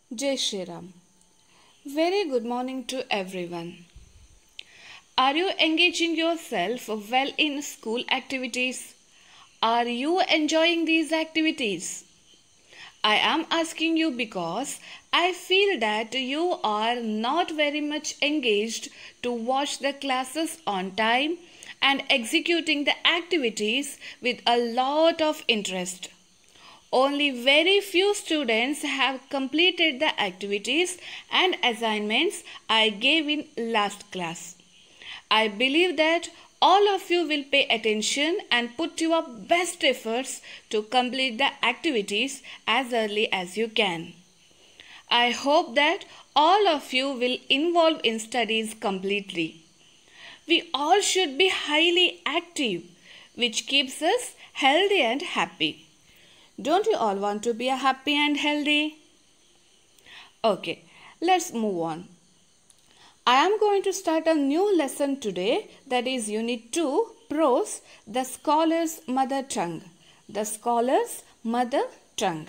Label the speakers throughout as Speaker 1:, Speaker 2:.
Speaker 1: Jai Shri Ram. Very good morning to everyone. Are you engaging yourself well in school activities? Are you enjoying these activities? I am asking you because I feel that you are not very much engaged to watch the classes on time and executing the activities with a lot of interest. Only very few students have completed the activities and assignments I gave in last class. I believe that all of you will pay attention and put your best efforts to complete the activities as early as you can. I hope that all of you will involve in studies completely. We all should be highly active, which keeps us healthy and happy. Don't you all want to be happy and healthy? Okay, let's move on. I am going to start a new lesson today, that is Unit 2, Prose, the Scholar's Mother Tongue. The Scholar's Mother Tongue.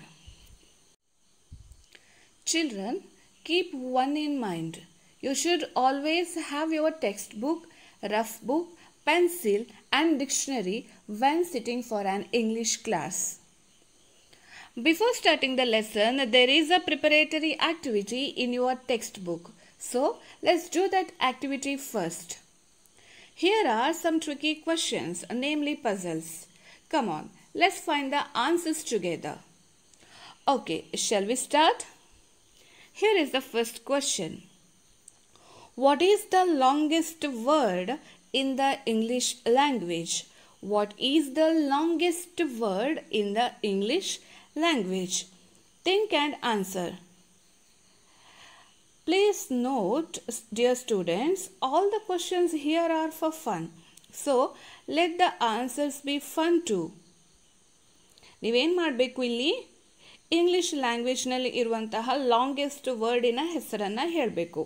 Speaker 1: Children, keep one in mind. You should always have your textbook, rough book, pencil and dictionary when sitting for an English class. Before starting the lesson, there is a preparatory activity in your textbook. So, let's do that activity first. Here are some tricky questions, namely puzzles. Come on, let's find the answers together. Okay, shall we start? Here is the first question. What is the longest word in the English language? What is the longest word in the English language? Think and answer. Please note, dear students, all the questions here are for fun. So, let the answers be fun too. ನೀವೇನು ಮಾಡಬೇಕು ಇಲ್ಲಿ English ಲ್ಯಾಂಗ್ವೇಜ್ನಲ್ಲಿ ಇರುವಂತಹ longest ವರ್ಡಿನ ಹೆಸರನ್ನು ಹೇಳಬೇಕು.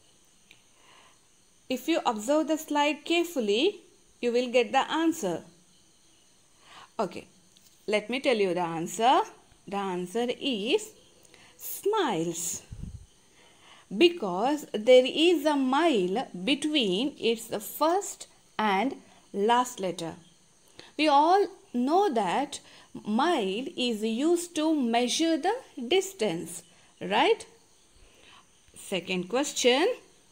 Speaker 1: If you observe the slide carefully, you will get the answer. Okay, let me tell you the answer. The answer is smiles. Because there is a mile between its first and last letter. We all know that mile is used to measure the distance, right? Second question.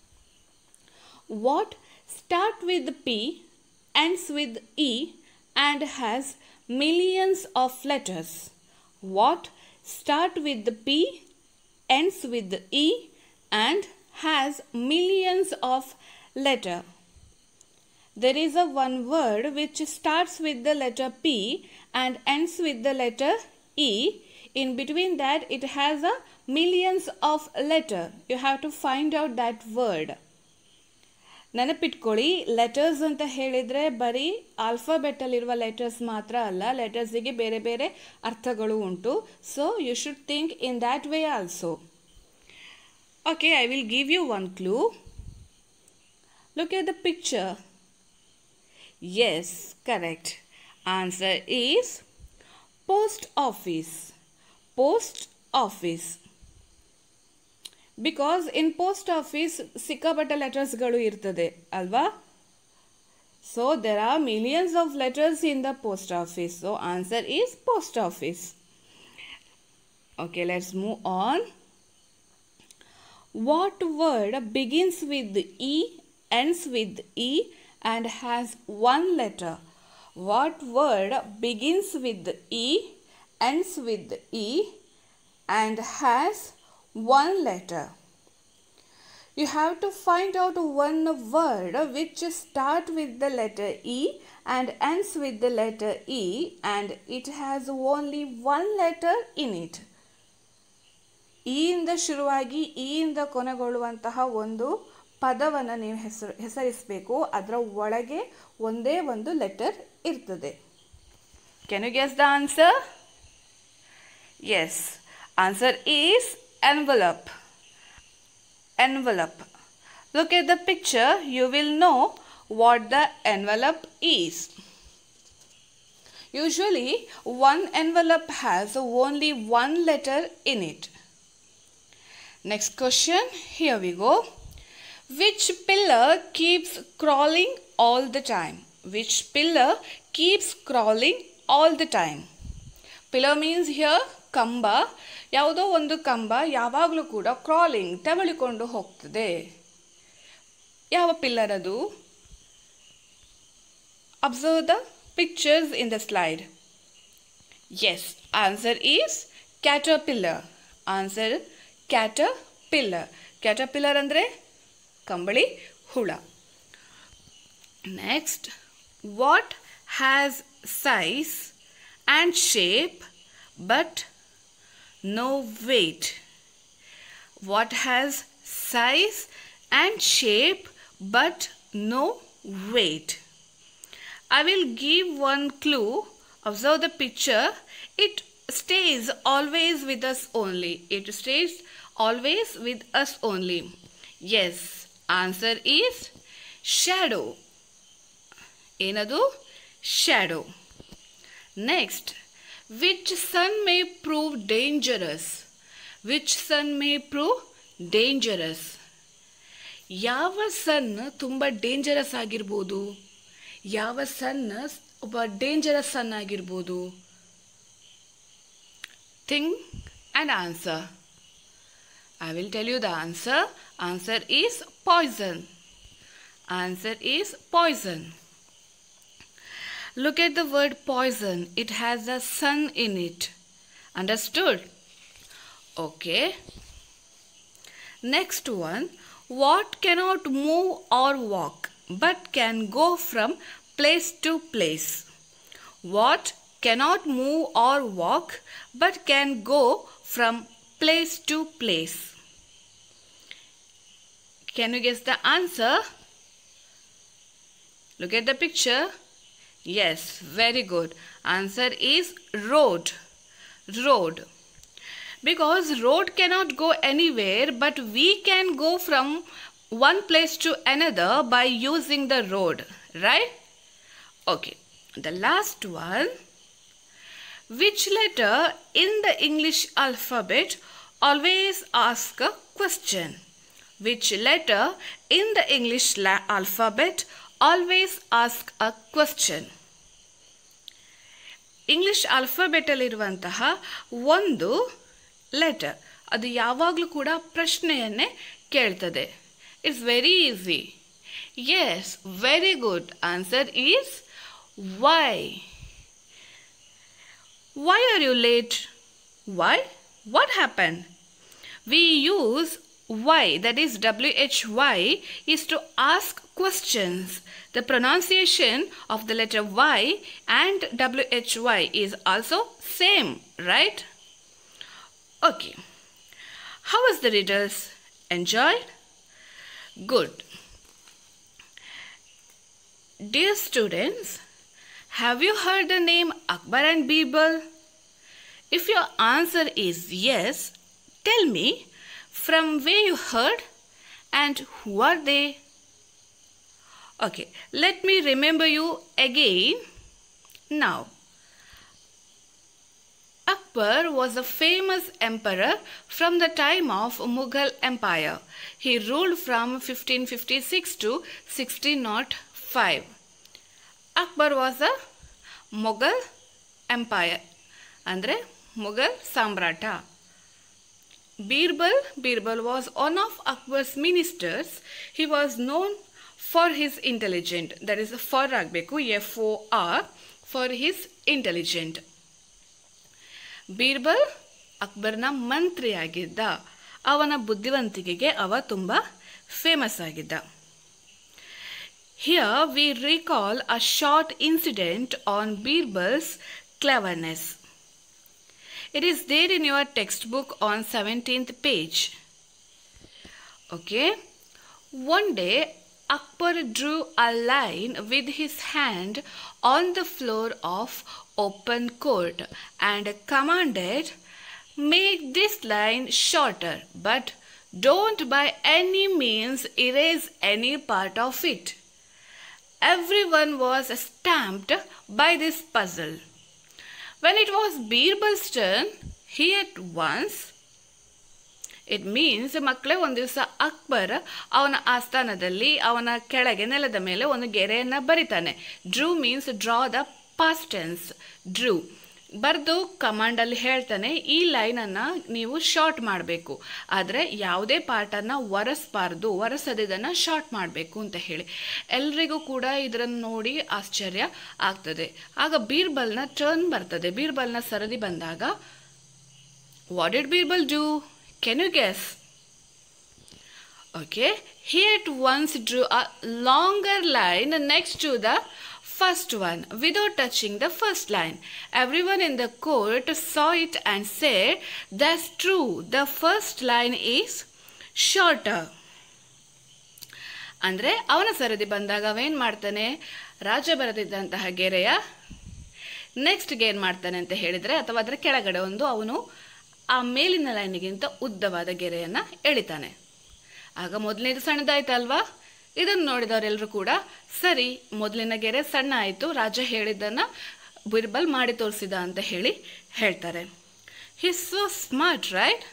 Speaker 1: What starts with P, ends with E and has millions of letters? What starts with P, ends with E and has millions of letters? There is a one word which starts with the letter P and ends with the letter E. In between that it has a millions of letters. You have to find out that word. ನೆನಪಿಟ್ಕೊಳ್ಳಿ, letters ಅಂತ ಹೇಳಿದರೆ ಬರೀ ಆಲ್ಫಾಬೆಟಲ್ಲಿರುವ letters ಮಾತ್ರ ಅಲ್ಲ, ಲೆಟರ್ಸಿಗೆ ಬೇರೆ ಬೇರೆ ಅರ್ಥಗಳು ಉಂಟು. So you should think in that way also. Okay, I will give you one clue. Look at the picture. Yes, correct. Answer is post office. Post office. Because in post office ಸಿಕ್ಕಾಪಟ್ಟೆ ಲೆಟರ್ಸ್ಗಳು ಇರ್ತದೆ ಅಲ್ವಾ? So there are millions of letters in the post office. So answer is post office. Okay, let's move on. What word begins with E, ends with E and has one letter? What word begins with E, ends with E and has one letter? You have to find out one word which starts with the letter E and ends with the letter E and it has only one letter in it. ಈ ಇಂದ ಶುರುವಾಗಿ ಈ ಇಂದ ಕೊನೆಗೊಳ್ಳುವಂತಹ ಒಂದು ಪದವನ್ನು ನೀವು ಹೆಸರಿಸಬೇಕು. ಅದರ ಒಳಗೆ ಒಂದೇ ಒಂದು ಲೆಟರ್ ಇರ್ತದೆ. Can you guess the answer? Yes, answer is envelope. Envelope. Look at the picture, you will know what the envelope is. Usually, one envelope has only one letter in it. Next question, here we go. Which pillar keeps crawling all the time? Which pillar keeps crawling all the time? Pillar means here ಕಂಬ. ಯಾವುದೋ ಒಂದು ಕಂಬ ಯಾವಾಗಲೂ ಕೂಡ crawling ತೆವಳಿಕೊಂಡು ಹೋಗ್ತದೆ. ಯಾವ pillar ಅದು? Observe the pictures in the slide. Yes, answer is caterpillar. Answer caterpillar. Caterpillar andre ಕಂಬಳಿ ಹುಳ. Next, what has size and shape but no weight? What has size and shape but no weight? I will give one clue. Observe the picture. It stays always with us only. It stays always with us only. Yes, answer is shadow. Enadu? Shadow. Next, which sun may prove dangerous? Which sun may prove dangerous? ಯಾವ ಸನ್ ತುಂಬ dangerous ಆಗಿರ್ಬೋದು? ಯಾವ ಸನ್ ಒಬ್ಬ dangerous ಸನ್ ಆಗಿರ್ಬೋದು? Think and answer. I will tell you the answer. Answer is poison. Answer is poison. Look at the word poison. It has the sun in it. Understood? Okay. Next one. What cannot move or walk but can go from place to place? What cannot move or walk but can go from place to place? Can you guess the answer? Look at the picture. Yes, very good. Answer is road. Road. Because road cannot go anywhere, but we can go from one place to another by using the road, right? Okay, the last one. Which letter in the English alphabet always ask a question? Which letter in the English alphabet always ask a question? English alphabet ಅಲ್ಲಿರುವಂತಹ ಒಂದು letter ಅದು ಯಾವಾಗಲೂ ಕೂಡ ಪ್ರಶ್ನೆಯನ್ನೇ ಕೇಳ್ತದೆ. It's very easy. Yes, very good. Answer is why. Why are you late? Why? What happened? We use why, that is WHY, is to ask questions. The pronunciation of the letter Y and WHY is also same, right? Okay. How was the riddles? Enjoyed? Good. Dear students, have you heard the name Akbar and Birbal? If your answer is yes, tell me from where you heard and who are they? Okay, let me remember you again now. Akbar was a famous emperor from the time of Mughal Empire. He ruled from 1556 to 1605. Akbar was a Mughal Empire. Andre Mughal Samrata. Birbal was one of Akbar's ministers. He was known for his intelligent. That is for agbeku FOR, for his intelligent. Birbal ಅಕ್ಬರ್ನ ಮಂತ್ರಿ ಆಗಿದ್ದ. ಅವನ ಬುದ್ಧಿವಂತಿಕೆಗೆ ಅವ ತುಂಬ famous ಆಗಿದ್ದ. Here we recall a short incident on Birbal's cleverness. It is there in your textbook on 17th page. Okay. One day, Akbar drew a line with his hand on the floor of open court and commanded, "Make this line shorter, but don't by any means erase any part of it." Everyone was stamped by this puzzle. When it was Birbal's turn, he at once it means ಮಕ್ಕಳೇ ಒಂದು ದಿವಸ ಅಕ್ಬರ್ ಅವನ ಆಸ್ಥಾನದಲ್ಲಿ ಅವನ ಕೆಳಗೆ ನೆಲದ ಮೇಲೆ ಒಂದು ಗೆರೆಯನ್ನು ಬರಿತಾನೆ. Drew means draw the past tense. Drew ಬರೆದು ಕಮಾಂಡಲ್ಲಿ ಹೇಳ್ತಾನೆ, ಈ ಲೈನನ್ನು ನೀವು ಶಾರ್ಟ್ ಮಾಡಬೇಕು, ಆದರೆ ಯಾವುದೇ ಪಾರ್ಟನ್ನು ಒರೆಸಬಾರ್ದು, ಒರೆಸದೆ ಇದನ್ನು ಶಾರ್ಟ್ ಮಾಡಬೇಕು ಅಂತ ಹೇಳಿ. ಎಲ್ರಿಗೂ ಕೂಡ ಇದನ್ನು ನೋಡಿ ಆಶ್ಚರ್ಯ ಆಗ್ತದೆ. ಆಗ ಬೀರ್ಬಲ್ನ ಟರ್ನ್ ಬರ್ತದೆ. ಬೀರ್ಬಲ್ನ ಸರದಿ ಬಂದಾಗ what did Birbal do? Can you guess? Okay, he at once drew a longer line next to the first one without touching the first line. Everyone in the court saw it and said, "That's true, the first line is shorter." ಅಂದರೆ ಅವನ ಸರದಿ ಬಂದಾಗ ಅವೇನು ಮಾಡ್ತಾನೆ, ರಾಜ ಬರೆದಿದ್ದಂತಹ ಗೆರೆಯ ನೆಕ್ಸ್ಟ್ಗೆ ಏನು ಮಾಡ್ತಾನೆ ಅಂತ ಹೇಳಿದರೆ, ಅಥವಾ ಅದರ ಕೆಳಗಡೆ ಒಂದು ಅವನು ಆ ಮೇಲಿನ ಲೈನಿಗಿಂತ ಉದ್ದವಾದ ಗೆರೆಯನ್ನು ಎಳಿತಾನೆ. ಆಗ ಮೊದಲನೇದು ಸಣ್ಣದಾಯ್ತಲ್ವಾ? ಇದನ್ನು ನೋಡಿದವರೆಲ್ಲರೂ ಕೂಡ ಸರಿ, ಮೊದಲಿನ ಗೆರೆ ಸಣ್ಣ ಆಯಿತು, ರಾಜ ಹೇಳಿದ್ದನ್ನು ಬೀರ್ಬಲ್ ಮಾಡಿ ತೋರಿಸಿದ ಅಂತ ಹೇಳಿ ಹೇಳ್ತಾರೆ. He's so smart, right?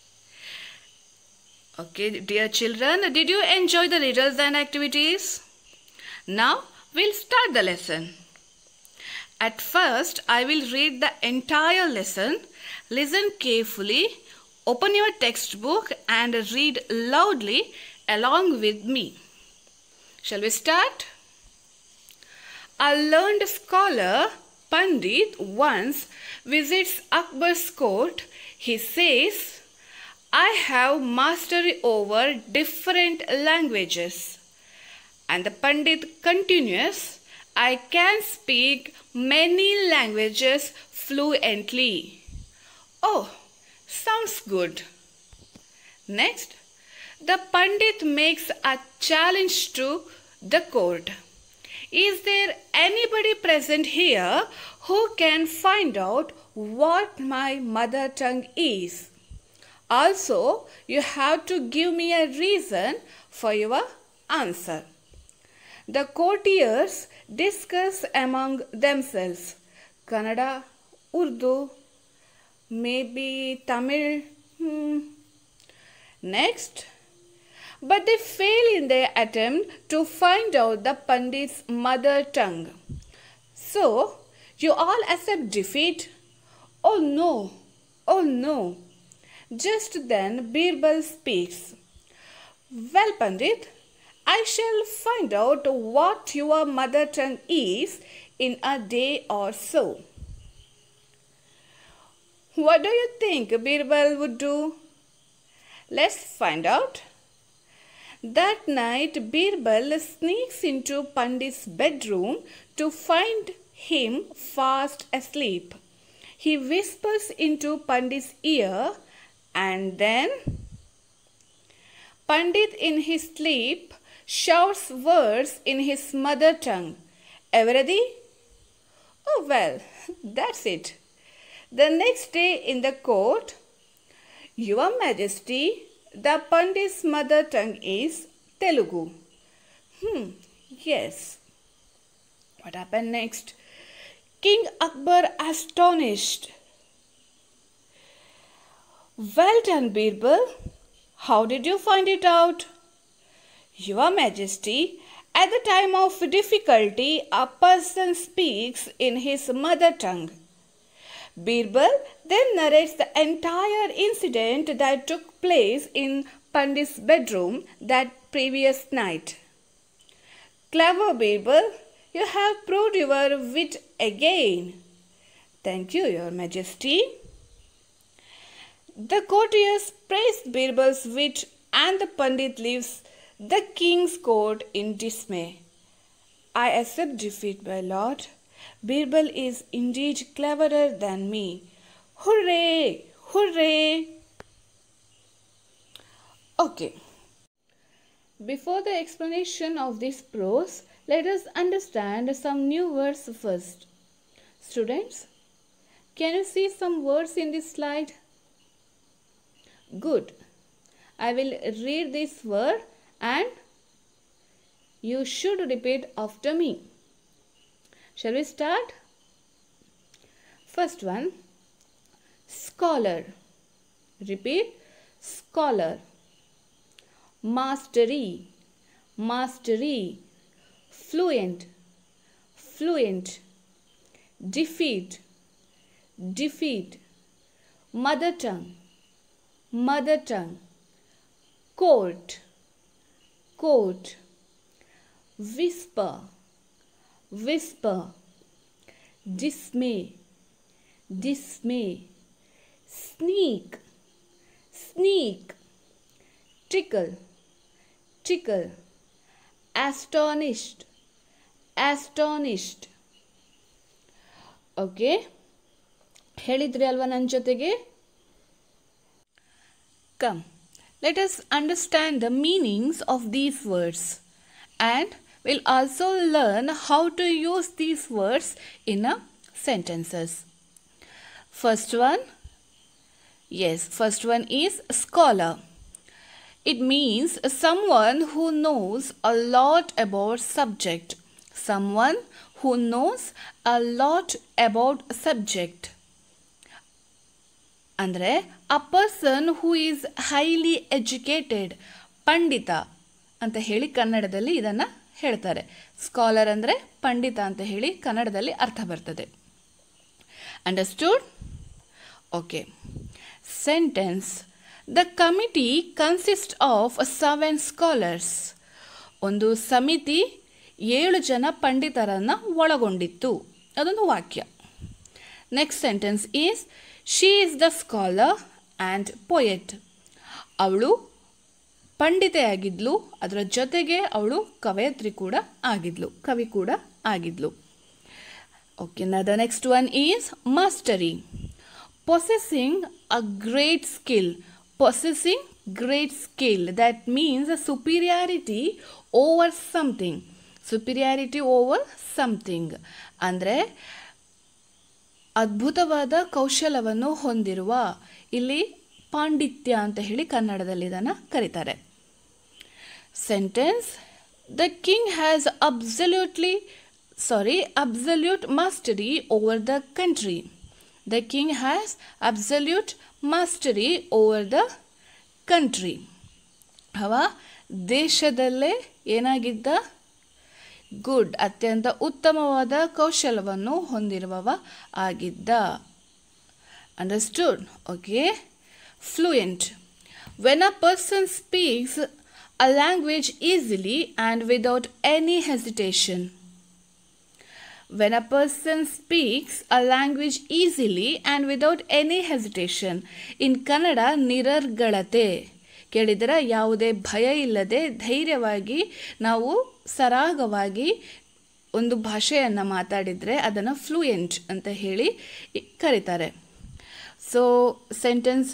Speaker 1: Okay, dear children, did you enjoy the riddles and activities? Now we'll start the lesson. At first, I will read the entire lesson. Listen carefully, open your textbook and read loudly along with me. Shall we start? A learned scholar, Pandit, once visits Akbar's court. He says, "I have mastery over different languages." And the Pandit continues, "I can speak many languages fluently." Oh, sounds good. Next, the Pandit makes a challenge to the court. Is there anybody present here who can find out what my mother tongue is? Also, you have to give me a reason for your answer. The courtiers discuss among themselves. Kannada, Urdu, maybe Tamil. Next, but they fail in their attempt to find out the Pandit's mother tongue. So, you all accept defeat? Oh no, oh no. Just then Birbal speaks. Well, Pandit, I shall find out what your mother tongue is in a day or so. What do you think Birbal would do? Let's find out. That night, Birbal sneaks into Pandit's bedroom to find him fast asleep. He whispers into Pandit's ear, and then Pandit in his sleep shouts words in his mother tongue. Everready? Oh well, that's it. The next day in the court, Your Majesty, the Pandit's mother tongue is Telugu. Yes. What happened next? King Akbar astonished. Well done, Birbal. How did you find it out? Your Majesty, at the time of difficulty, a person speaks in his mother tongue. Birbal then narrates the entire incident that took place in Pandit's bedroom that previous night. Clever Birbal, you have proved your wit again. Thank you, Your Majesty. The courtiers praised Birbal's wit and the Pandit leaves the king's court in dismay. I accept defeat, my lord. Birbal is indeed cleverer than me. Hooray! Hooray! Okay. Before the explanation of this prose, let us understand some new words first. Students, can you see some words in this slide? Good. I will read this word and you should repeat after me. Shall we start? First one, scholar. Repeat, scholar, mastery, mastery, fluent, fluent, defeat, defeat, mother tongue, mother tongue, court, court, whisper, whisper, dismay, dismay, sneak, sneak, tickle, tickle, astonished, astonished. Okay, ಹೇಳಿದ್ರಿ ಅಲ್ವಾ ನನ್ನ ಜೊತೆಗೆ? Come, let us understand the meanings of these words and we'll also learn how to use these words in sentences. First one is scholar. It means someone who knows a lot about subject. Someone who knows a lot about subject. ಅಂದರೆ a person who is highly educated, ಪಂಡಿತ ಅಂತ ಹೇಳಿ ಕನ್ನಡದಲ್ಲಿ ಇದನ್ನು ಹೇಳ್ತಾರೆ. Scholar ಅಂದರೆ ಪಂಡಿತ ಅಂತ ಹೇಳಿ ಕನ್ನಡದಲ್ಲಿ ಅರ್ಥ ಬರ್ತದೆ. Understood? Okay. Sentence. The committee consists of 7 scholars. ಒಂದು ಸಮಿತಿ 7 ಜನ ಪಂಡಿತರನ್ನು ಒಳಗೊಂಡಿತ್ತು. ಅದೊಂದು ವಾಕ್ಯ. Next sentence is she is the scholar and poet. ಅವಳು ಪಂಡಿತೆಯಾಗಿದ್ಲು, ಅದರ ಜೊತೆಗೆ ಅವಳು ಕವಯತ್ರಿ ಕೂಡ ಆಗಿದ್ಲು, ಕವಿ ಕೂಡ ಆಗಿದ್ಲು. Okay, the next one is mastery. Possessing a great skill. Possessing great skill, that means a superiority over something. Superiority over something ಅಂದರೆ ಅದ್ಭುತವಾದ ಕೌಶಲವನ್ನು ಹೊಂದಿರುವ, ಇಲ್ಲಿ ಪಾಂಡಿತ್ಯ ಅಂತ ಹೇಳಿ ಕನ್ನಡದಲ್ಲಿ ಇದನ್ನು ಕರೀತಾರೆ. Sentence. The king has absolute mastery over the country. The king has absolute mastery over the country. ಅವ ದೇಶದಲ್ಲೇ ಏನಾಗಿದ್ದ? ಗುಡ್, ಅತ್ಯಂತ ಉತ್ತಮವಾದ ಕೌಶಲವನ್ನು ಹೊಂದಿರುವವ ಆಗಿದ್ದ. Understood? Okay. Fluent. When a person speaks a language easily and without any hesitation. When a person speaks a language easily and without any hesitation. In Kannada, ನಿರರ್ಗಳತೆ. ಕೇಳಿದರೆ ಯಾವುದೇ ಭಯ ಇಲ್ಲದೆ ಧೈರ್ಯವಾಗಿ ನಾವು ಸರಾಗವಾಗಿ ಒಂದು ಭಾಷೆಯನ್ನು ಮಾತಾಡಿದರೆ ಅದನ್ನು ಫ್ಲೂಯೆಂಟ್ ಅಂತ ಹೇಳಿ ಕರೀತಾರೆ. ಸೊ ಸೆಂಟೆನ್ಸ್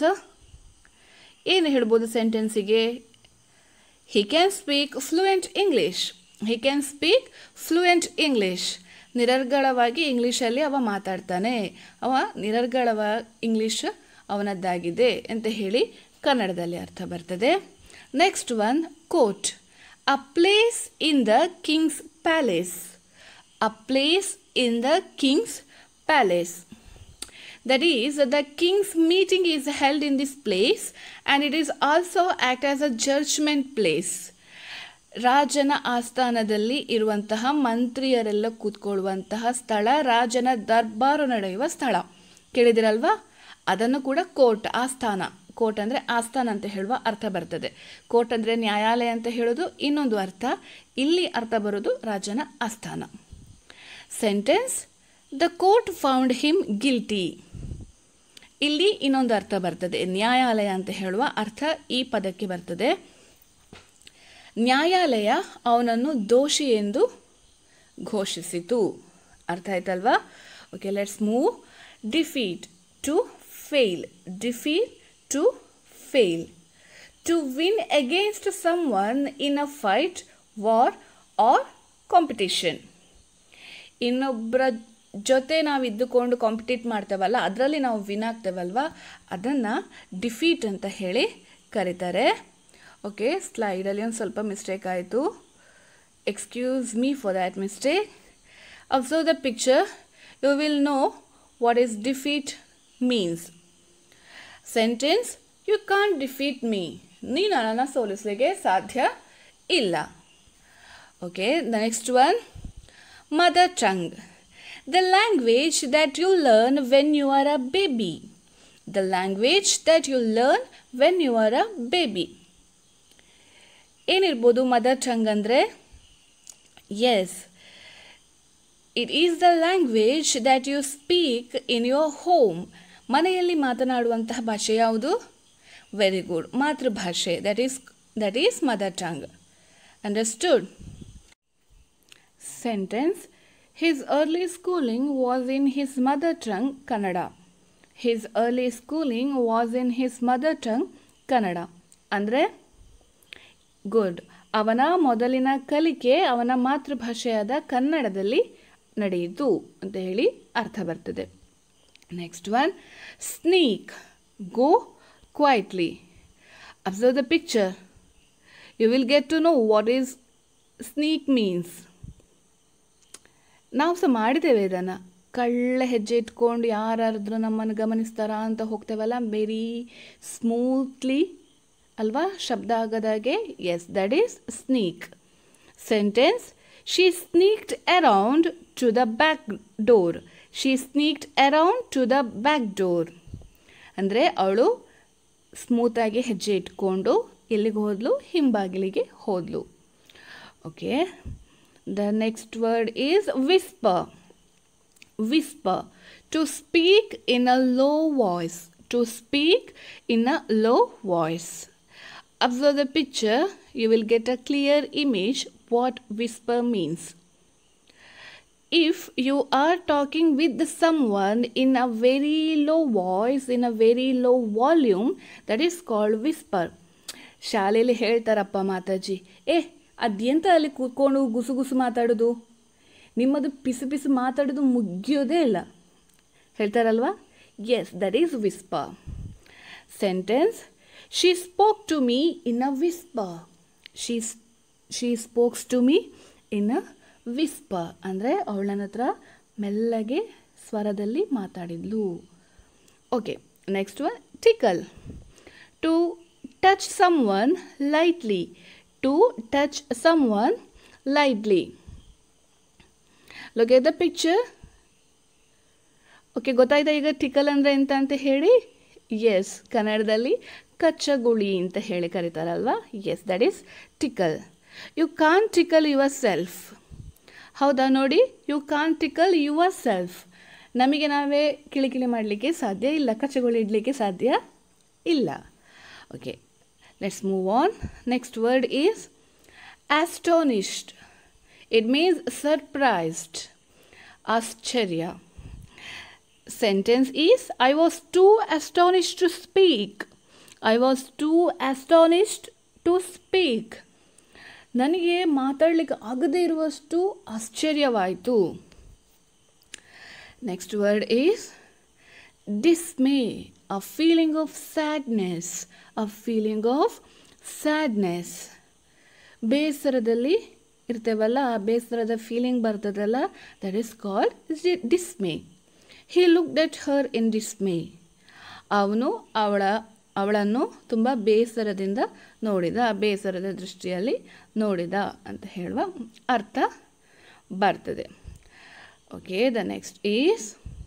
Speaker 1: ಏನು ಹೇಳ್ಬೋದು ಸೆಂಟೆನ್ಸಿಗೆ? He can speak fluent English. He can speak fluent English. ನಿರರ್ಗಳವಾಗಿ ಇಂಗ್ಲೀಷಲ್ಲಿ ಅವ ಮಾತಾಡ್ತಾನೆ, ಅವ ನಿರರ್ಗಳವ ಇಂಗ್ಲೀಷ್ ಅವನದ್ದಾಗಿದೆ ಅಂತ ಹೇಳಿ ಕನ್ನಡದಲ್ಲಿ ಅರ್ಥ ಬರ್ತದೆ. Next one, court. A place in the king's palace. A place in the king's palace. That is, the king's meeting is held in this place and it is also act as a judgment place. ರಾಜನ ಆಸ್ಥಾನದಲ್ಲಿ ಇರುವಂತಹ ಮಂತ್ರಿಯರೆಲ್ಲ ಕೂತ್ಕೊಳ್ಳುವಂತಹ ಸ್ಥಳ, ರಾಜನ ದರ್ಬಾರು ನಡೆಯುವ ಸ್ಥಳ. ಕೇಳಿದಿರಲ್ವಾ? ಅದನ್ನು ಕೂಡ court, ಆಸ್ಥಾನ. ಕೋರ್ಟ್ ಅಂದರೆ ಆಸ್ಥಾನ ಅಂತ ಹೇಳುವ ಅರ್ಥ ಬರ್ತದೆ. ಕೋರ್ಟ್ ಅಂದರೆ ನ್ಯಾಯಾಲಯ ಅಂತ ಹೇಳೋದು ಇನ್ನೊಂದು ಅರ್ಥ. ಇಲ್ಲಿ ಅರ್ಥ ಬರೋದು ರಾಜನ ಆಸ್ಥಾನ. Sentence. The court found him guilty. ಇಲ್ಲಿ ಇನ್ನೊಂದು ಅರ್ಥ ಬರ್ತದೆ. ನ್ಯಾಯಾಲಯ ಅಂತ ಹೇಳುವ ಅರ್ಥ ಈ ಪದಕ್ಕೆ ಬರ್ತದೆ. ನ್ಯಾಯಾಲಯ ಅವನನ್ನು ದೋಷಿ ಎಂದು ಘೋಷಿಸಿತು. ಅರ್ಥ ಆಯ್ತಲ್ವಾ? Okay, let's move. Defeat, to fail. Defeat, to fail. To win against someone in a fight, war or competition. ಇನ್ನೊಬ್ಬರ ಜೊತೆ ನಾವು ಇದ್ದುಕೊಂಡು ಕಾಂಪಿಟೇಟ್ ಮಾಡ್ತೇವಲ್ಲ, ಅದರಲ್ಲಿ ನಾವು ವಿನ್ ಆಗ್ತೇವಲ್ವ, ಅದನ್ನು ಡಿಫೀಟ್ ಅಂತ ಹೇಳಿ ಕರೀತಾರೆ. ಓಕೆ, ಸ್ಲೈಡಲ್ಲಿ ಒಂದು ಸ್ವಲ್ಪ ಮಿಸ್ಟೇಕ್ ಆಯಿತು. Excuse me for that mistake. Observe the picture, you will know what is defeat means. Sentence. You can't defeat me, ನೀನು ನನ್ನನ್ನು ಸೋಲಿಸಲಿಕ್ಕೆ ಸಾಧ್ಯ ಇಲ್ಲ. Okay, the next one, mother tongue. The language that you learn when you are a baby. The language that you learn when you are a baby. ಏನಿರ್ಬೋದು mother tongue ಅಂದರೆ? Yes, it is the language that you speak in your home. ಮನೆಯಲ್ಲಿ ಮಾತನಾಡುವಂತಹ ಭಾಷೆ ಯಾವುದು? Very good, ಮಾತೃಭಾಷೆ. That is mother tongue. Understood? Sentence. His early schooling was in his mother tongue, Kannada. His early schooling was in his mother tongue, Kannada. ಅಂದರೆ good, ಅವನ ಮೊದಲಿನ ಕಲಿಕೆ ಅವನ ಮಾತೃಭಾಷೆಯಾದ ಕನ್ನಡದಲ್ಲಿ ನಡೆಯಿತು ಅಂತ ಹೇಳಿ ಅರ್ಥ ಬರ್ತದೆ. Next one, sneak. Go quietly. Observe the picture. You will get to know what is sneak means. ನಾವು ಸಹ ಮಾಡಿದ್ದೇವೆ ಇದನ್ನು. ಕಳ್ಳ ಹೆಜ್ಜೆ ಇಟ್ಕೊಂಡು ಯಾರಾದ್ರೂ ನಮ್ಮನ್ನು ಗಮನಿಸ್ತಾರಾ ಅಂತ ಹೋಗ್ತೇವಲ್ಲ, ವೆರಿ ಸ್ಮೂತ್ಲಿ ಅಲ್ವಾ, ಶಬ್ದ ಆಗದಾಗೆ. Yes, that is sneak. Sentence. She sneaked around to the back door. She sneaked around to the back door ಅಂದರೆ ಅವಳು ಸ್ಮೂತಾಗಿ ಹೆಜ್ಜೆ ಇಟ್ಕೊಂಡು ಎಲ್ಲಿಗೆ ಹೋದ್ಲು? ಹಿಂಬಾಗಿಲಿಗೆ ಹೋದ್ಲು. Okay, the next word is whisper. Whisper. To speak in a low voice. To speak in a low voice. Observe the picture. You will get a clear image what whisper means. If you are talking with someone in a very low voice, in a very low volume, that is called whisper. ಶಾಲೆಯಲ್ಲಿ ಹೇಳ್ತಾರಪ್ಪ ಮಾತಾಜಿ, ಅದೆಂತ ಅಲ್ಲಿ ಕೂತ್ಕೊಂಡು ಗುಸು ಗುಸು ಮಾತಾಡೋದು, ನಿಮ್ಮದು ಪಿಸು ಪಿಸು ಮಾತಾಡೋದು ಮುಗಿಯೋದೇ ಇಲ್ಲ ಹೇಳ್ತಾರಲ್ವಾ. Yes, that is whisper. Sentence. She spoke to me in a whisper. She spokes to me in a whisper ಅಂದರೆ ಅವಳ ನನ್ನ ಹತ್ರ ಮೆಲ್ಲಗೆ ಸ್ವರದಲ್ಲಿ ಮಾತಾಡಿದ್ಲು. Okay, next one, tickle. To touch someone lightly. To touch someone lightly. Look at the picture. Okay, ಗೊತ್ತಾಯ್ತಾ ಈಗ ಟಿಕಲ್ ಅಂದರೆ ಎಂತ ಅಂತ ಹೇಳಿ? ಎಸ್, ಕನ್ನಡದಲ್ಲಿ ಕಚ್ಚಗುಳಿ ಅಂತ ಹೇಳಿ ಕರೀತಾರಲ್ವಾ. Yes, that is tickle. You can't tickle yourself. ಹೌದಾ ನೋಡಿ, you can't tickle yourself. ನಮಗೆ ನಾವೇ ಕಿಳಿಕಿಳಿ ಮಾಡಲಿಕ್ಕೆ ಸಾಧ್ಯ ಇಲ್ಲ, ಕಚ್ಚಗುಳಿ ಇಡಲಿಕ್ಕೆ ಸಾಧ್ಯ ಇಲ್ಲ. Okay, let's move on. Next word is astonished. It means surprised. Ascharya. Sentence is, I was too astonished to speak. I was too astonished to speak. ನನಗೆ ಮಾತಾಡಲಿಕ್ಕೆ ಆಗದೇ ಇರುವಷ್ಟು ಆಶ್ಚರ್ಯವಾಯಿತು. Next word is dismay. A feeling of sadness. A feeling of sadness. ಬೇಸರದಲ್ಲಿ ಇರ್ತೇವಲ್ಲ, ಆ ಬೇಸರದ feeling ಬರ್ತದಲ್ಲ, that is called dismay. He looked at her in dismay. ಅವನು ಅವಳನ್ನು ತುಂಬ ಬೇಸರದಿಂದ ನೋಡಿದ, ಬೇಸರದ ದೃಷ್ಟಿಯಲ್ಲಿ ನೋಡಿದ ಅಂತ ಹೇಳುವ ಅರ್ಥ ಬರ್ತದೆ. Okay, the next is,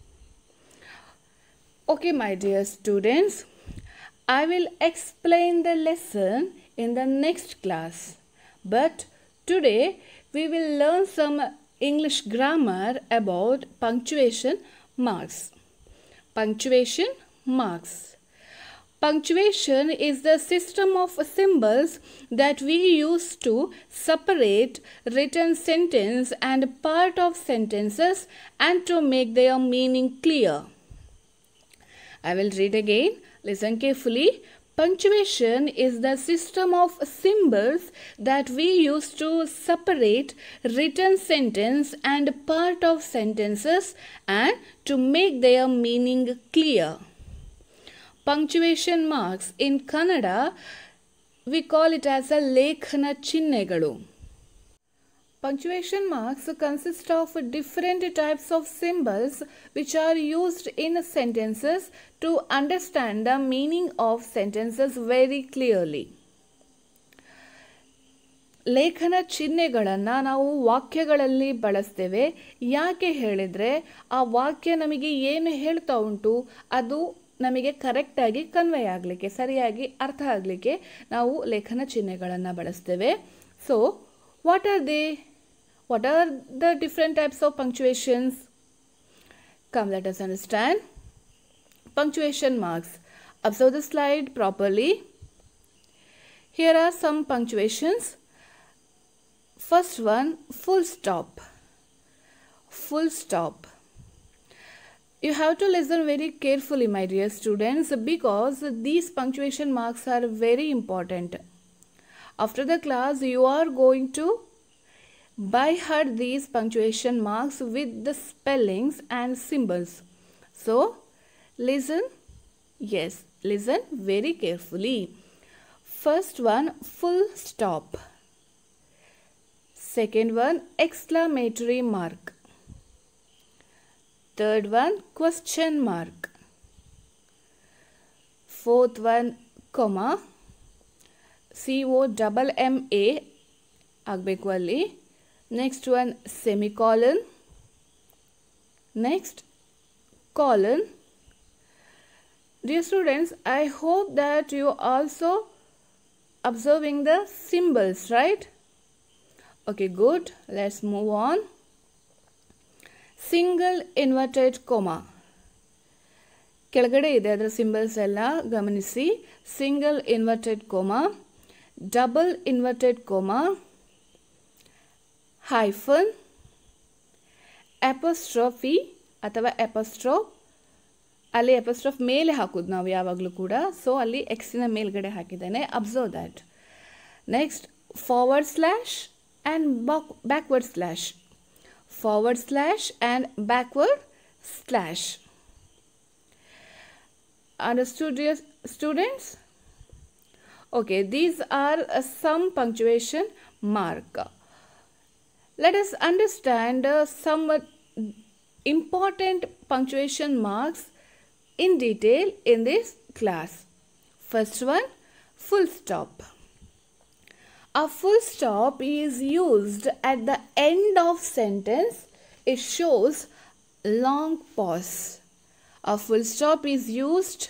Speaker 1: okay my dear students, I will explain the lesson in the next class, but today we will learn some English grammar about punctuation marks. Punctuation marks. Punctuation is the system of symbols that we use to separate written sentence and part of sentences and to make their meaning clear. I will read again. Listen carefully. Punctuation is the system of symbols that we use to separate written sentence and part of sentences and to make their meaning clear. Punctuation marks in Kannada, we call it as a lekhana chinnegalu. Punctuation marks consist of different types of symbols which are used in sentences to understand the meaning of sentences very clearly. ಲೇಖನ ಚಿಹ್ನೆಗಳನ್ನು ನಾವು ವಾಕ್ಯಗಳಲ್ಲಿ ಬಳಸ್ತೇವೆ. ಯಾಕೆ ಹೇಳಿದರೆ ಆ ವಾಕ್ಯ ನಮಗೆ ಏನು ಹೇಳ್ತಾ ಉಂಟು ಅದು ನಮಗೆ ಕರೆಕ್ಟಾಗಿ ಕನ್ವೆ ಆಗಲಿಕ್ಕೆ, ಸರಿಯಾಗಿ ಅರ್ಥ ಆಗಲಿಕ್ಕೆ ನಾವು ಲೇಖನ ಚಿಹ್ನೆಗಳನ್ನು ಬಳಸ್ತೇವೆ. So what are they? What are the different types of punctuations? Come, let us understand. Punctuation marks. Observe the slide properly. Here are some punctuations. First one, full stop. Full stop. You have to listen very carefully, my dear students, because these punctuation marks are very important. After the class, you are going to by heart these punctuation marks with the spellings and symbols. So listen, yes, listen very carefully. First one, full stop. Second one, exclamatory mark. Third one, question mark. Fourth one, comma. COMMA ಆಗಬೇಕು ಅಲ್ಲಿ. Next one, semicolon. Next, colon. Dear students, I hope that you also observing the symbols, right? Okay, good. Let's move on. Single inverted comma. ಕೆಳಗಡೆ ಇದೆ ಅದರ symbols ಎಲ್ಲ ಗಮನಿಸಿ. Single inverted comma, double inverted comma, hyphen, apostrophe ಅಥವಾ apostrophe. ಅಲ್ಲಿ apostrophe ಮೇಲೆ ಹಾಕೋದು ನಾವು ಯಾವಾಗಲೂ ಕೂಡ. ಸೊ ಅಲ್ಲಿ ಎಕ್ಸಿನ ಮೇಲ್ಗಡೆ ಹಾಕಿದ್ದೇನೆ. Observe that. Next, forward slash and backward slash. Forward slash and backward slash. Understood, dear students? Okay, these are some punctuation mark. Let us understand some important punctuation marks in detail in this class. First one, full stop. A full stop is used at the end of sentence. It shows long pause. A full stop is used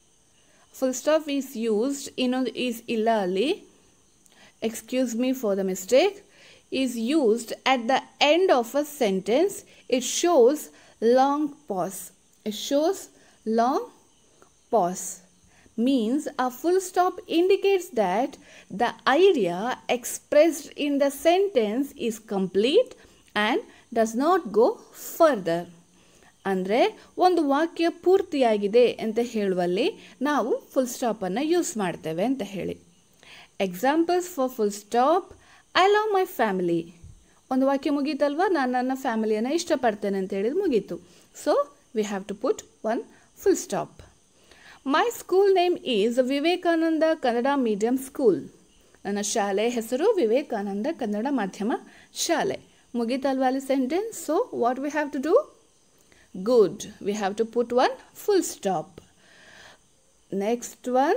Speaker 1: is illali, excuse me for the mistake, is used at the end of a sentence. It shows long pause. It shows long pause. Means a full stop indicates that the idea expressed in the sentence is complete and does not go further. ಅಂದರೆ ಒಂದು ವಾಕ್ಯ ಪೂರ್ತಿಯಾಗಿದೆ ಅಂತ ಹೇಳುವಲ್ಲಿ ನಾವು full ಸ್ಟಾಪನ್ನು use ಮಾಡ್ತೇವೆ ಅಂತ ಹೇಳಿ. Examples for full stop: I love my family. ಒಂದು ವಾಕ್ಯ ಮುಗೀತಲ್ವ, ನಾನು ನನ್ನ ಫ್ಯಾಮಿಲಿಯನ್ನು ಇಷ್ಟಪಡ್ತೇನೆ ಅಂತ ಹೇಳಿದ್ರೆ ಮುಗೀತು. So we have to put one full stop. My school name is Vivekananda Kannada medium school. ನನ್ನ ಶಾಲೆ ಹೆಸರು ವಿವೇಕಾನಂದ ಕನ್ನಡ ಮಾಧ್ಯಮ ಶಾಲೆ. ಮುಗೀತಲ್ವ ಅಲ್ಲಿ sentence. So what we have to do? Good. We have to put one full stop. Next one,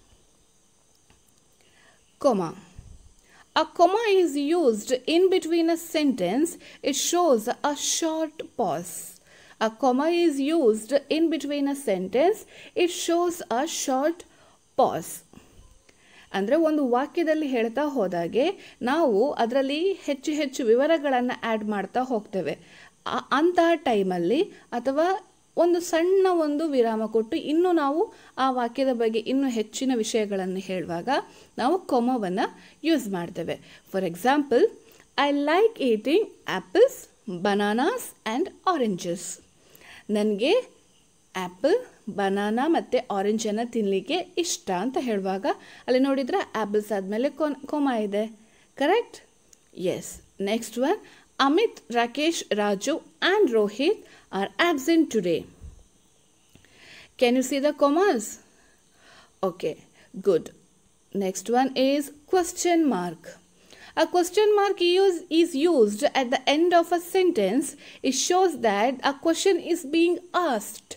Speaker 1: comma. A comma is used in between a sentence. It shows a short pause. A comma is used in between a sentence. It shows a short pause. ಅಂದರೆ ಒಂದು ವಾಕ್ಯದಲ್ಲಿ ಹೇಳ್ತಾ ಹೋದಾಗೆ ನಾವು ಅದರಲ್ಲಿ ಹೆಚ್ಚು ಹೆಚ್ಚು ವಿವರಗಳನ್ನು ಆ್ಯಡ್ ಮಾಡ್ತಾ ಹೋಗ್ತೇವೆ. ಅಂತಹ ಟೈಮಲ್ಲಿ ಅಥವಾ ಒಂದು ಸಣ್ಣ ಒಂದು ವಿರಾಮ ಕೊಟ್ಟು ಇನ್ನೂ ನಾವು ಆ ವಾಕ್ಯದ ಬಗ್ಗೆ ಇನ್ನೂ ಹೆಚ್ಚಿನ ವಿಷಯಗಳನ್ನು ಹೇಳುವಾಗ ನಾವು ಕೊಮವನ್ನು ಯೂಸ್ ಮಾಡ್ತೇವೆ. For example, I like eating apples, bananas and oranges. ನನಗೆ ಆ್ಯಪಲ್, ಬನಾನಾ ಮತ್ತು ಆರೆಂಜನ್ನು ತಿನ್ನಲಿಕ್ಕೆ ಇಷ್ಟ ಅಂತ ಹೇಳುವಾಗ ಅಲ್ಲಿ ನೋಡಿದರೆ ಆ್ಯಪಲ್ಸ್ ಆದಮೇಲೆ ಕೊಮ ಇದೆ. Correct? Yes. Next one, Amit, Rakesh, Raju and Rohit are absent today. Can you see the commas? Okay, good. Next one is question mark. A question mark is used at the end of a sentence. It shows that a question is being asked.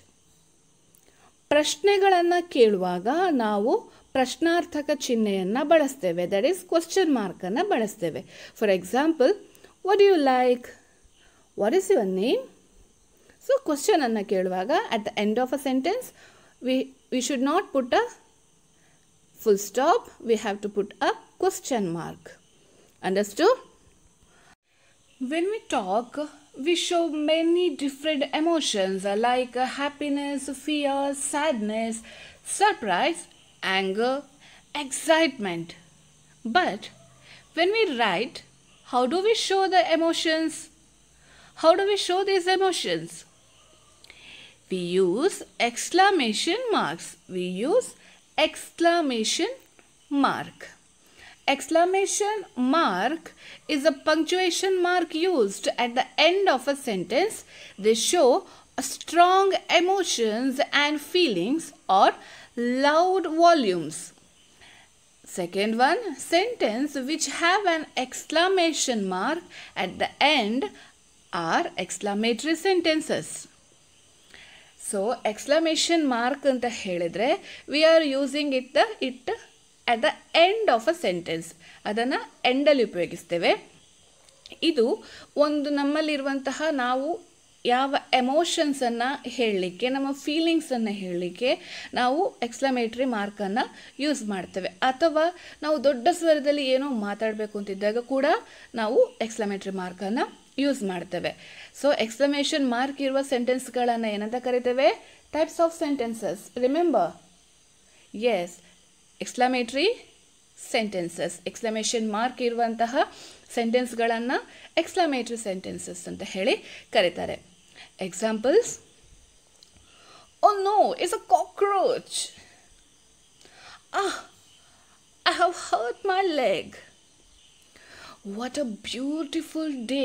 Speaker 1: ಪ್ರಶ್ನೆಗಳನ್ನು ಕೇಳುವಾಗ ನಾವು ಪ್ರಶ್ನಾರ್ಥಕ ಚಿಹ್ನೆಯನ್ನು ಬಳಸ್ತೇವೆ. That is question ಮಾರ್ಕನ್ನು ಬಳಸ್ತೇವೆ. For example, what do you like, what is your name. So ಕ್ವಶನನ್ನು ಕೇಳುವಾಗ at the end of a sentence we should not put a full stop. We have to put a question mark. Understood? When we talk, we show many different emotions like happiness, fear, sadness, surprise, anger, excitement. But when we write, how do we show the emotions? How do we show these emotions? We use exclamation marks. We use exclamation mark. Exclamation mark is a punctuation mark used at the end of a sentence. They show strong emotions and feelings or loud volumes. Second one, sentence which have an exclamation mark at the end are exclamatory sentences. So exclamation mark ಅಂತ ಹೇಳಿದರೆ we are using it at the end of a sentence. ಅದನ್ನು ಎಂಡಲ್ಲಿ ಉಪಯೋಗಿಸ್ತೇವೆ. ಇದು ಒಂದು ನಮ್ಮಲ್ಲಿರುವಂತಹ ನಾವು ಯಾವ ಎಮೋಷನ್ಸನ್ನು ಹೇಳಲಿಕ್ಕೆ, ನಮ್ಮ ಫೀಲಿಂಗ್ಸನ್ನು ಹೇಳಲಿಕ್ಕೆ ನಾವು ಎಕ್ಸ್ಕ್ಲಮೇಟ್ರಿ ಮಾರ್ಕನ್ನು ಯೂಸ್ ಮಾಡ್ತೇವೆ. ಅಥವಾ ನಾವು ದೊಡ್ಡ ಸ್ವರದಲ್ಲಿ ಏನೋ ಮಾತಾಡಬೇಕು ಅಂತಿದ್ದಾಗ ಕೂಡ ನಾವು ಎಕ್ಸ್ಕ್ಲಮೇಟ್ರಿ ಮಾರ್ಕನ್ನು ಯೂಸ್ ಮಾಡ್ತೇವೆ. ಸೊ ಎಕ್ಸ್ಕ್ಲಮೇಷನ್ ಮಾರ್ಕ್ ಇರುವ ಸೆಂಟೆನ್ಸ್ಗಳನ್ನು ಏನಂತ ಕರಿತೇವೆ? Types of sentences. Remember, yes, exclamatory sentences. Exclamation mark ಇರುವಂತಹ ಸೆಂಟೆನ್ಸ್ಗಳನ್ನು ಎಕ್ಸ್ಕ್ಲಮೇಟ್ರಿ ಸೆಂಟೆನ್ಸಸ್ ಅಂತ ಹೇಳಿ ಕರೀತಾರೆ. Examples: oh no, it's a cockroach. I have hurt my leg. What a beautiful day.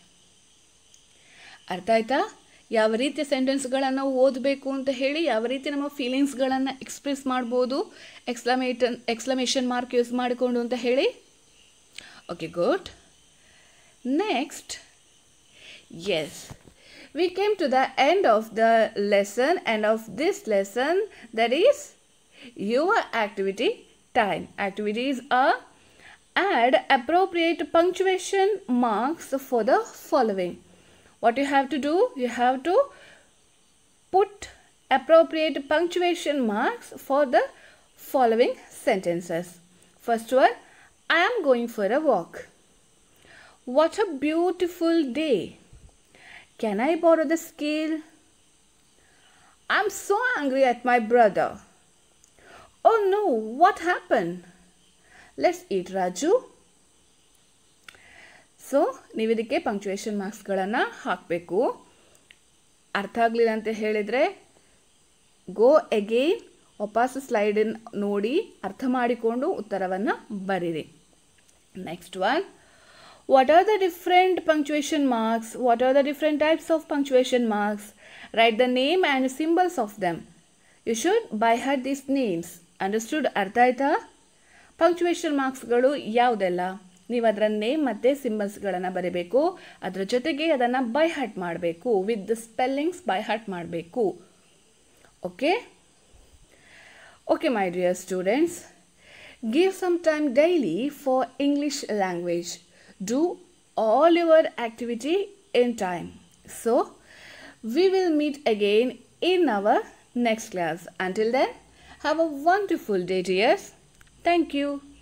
Speaker 1: ಅರ್ಥ ಆಯ್ತಾ? ಯಾವ ರೀತಿಯ ಸೆಂಟೆನ್ಸ್ಗಳನ್ನು ಓದಬೇಕು ಅಂತ ಹೇಳಿ, ಯಾವ ರೀತಿ ನಮ್ಮ ಫೀಲಿಂಗ್ಸ್ಗಳನ್ನು ಎಕ್ಸ್ಪ್ರೆಸ್ ಮಾಡ್ಬೋದು ಎಕ್ಸ್ಕ್ಲಮೇಷನ್ ಮಾರ್ಕ್ ಯೂಸ್ ಮಾಡಿಕೊಂಡು ಅಂತ ಹೇಳಿ. Okay, good. Next, yes, we came to the end of the lesson, and of this lesson, that is your activity time. Activities are: add appropriate punctuation marks for the following. What you have to do? You have to put appropriate punctuation marks for the following sentences. First one, I am going for a walk. What a beautiful day. Can I borrow the scale? I'm so angry at my brother. Oh no, what happened? Let's eat, Raju. So ನೀವು ಇದಕ್ಕೆ punctuation ಮಾರ್ಕ್ಸ್ಗಳನ್ನು ಹಾಕಬೇಕು. ಅರ್ಥ ಆಗಲಿಲ್ಲ ಅಂತ ಹೇಳಿದರೆ ಗೋ again, ವಾಪಸ್ ಸ್ಲೈಡನ್ನು ನೋಡಿ ಅರ್ಥ ಮಾಡಿಕೊಂಡು ಉತ್ತರವನ್ನು ಬರೀರಿ. Next one, what are the different punctuation marks? What are the different types of punctuation marks? Write the name and symbols of them. You should by heart these names. Understood? ಅರ್ಥ ಆಯ್ತಾ? Punctuation ಮಾರ್ಕ್ಸ್ಗಳು ಯಾವುದೆಲ್ಲ? ನೀವು ಅದರ name ಮತ್ತು ಸಿಂಬಲ್ಸ್ಗಳನ್ನು ಬರೀಬೇಕು. ಅದರ ಜೊತೆಗೆ ಅದನ್ನು ಬೈ ಹಾರ್ಟ್ ಮಾಡಬೇಕು. With the spellings by heart ಮಾಡಬೇಕು. Okay okay my dear students, give some time daily for English language. Do all your activity in time. So, we will meet again in our next class. Until then, have a wonderful day, dears. Thank you.